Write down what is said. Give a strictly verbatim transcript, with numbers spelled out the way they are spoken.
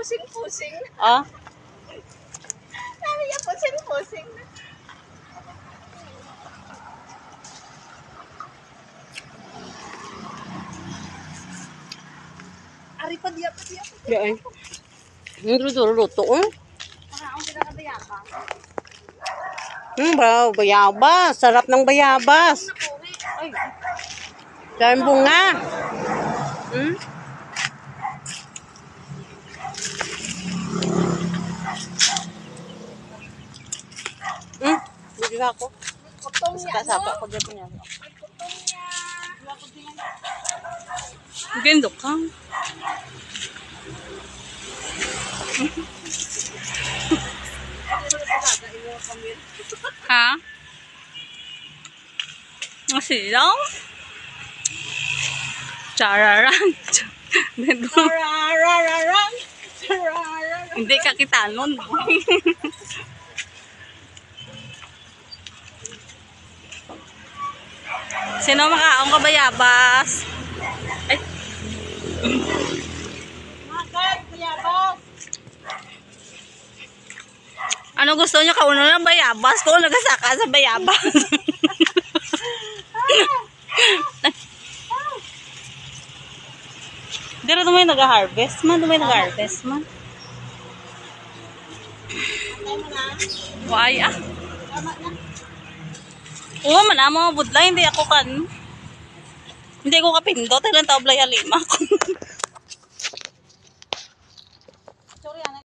pusing-pusing. Ah? Sabi niya pusing-pusing. Ari pa diya pa diya pa diya. Yan. Yung luto-luto, oh. Para akong pinakadayapa. Hmm, wow, bayabas. Sarap ng bayabas. Ay. Dahil bunga. Hmm? Hmm? Bigyan ako. Kutong niya, Kasapa no? ko dito niya. Kutong niya. Gendo ka. Ha? Masilaw? Chararan. Charararan. Charararan. Hindi ka kita nun. Sino makaong ka bayabas? Ay. Makat, bayabas. Ano gusto niyo? Kauno ng bayabas ko. Nagasaka sa bayabas. Dito may nag-harvest man. May nag-harvest man. Antay mo na. Why ah? Tama na. Oo, man, mga budla, hindi ako kan. Hindi ko kapindot, ilang tablay halima ko.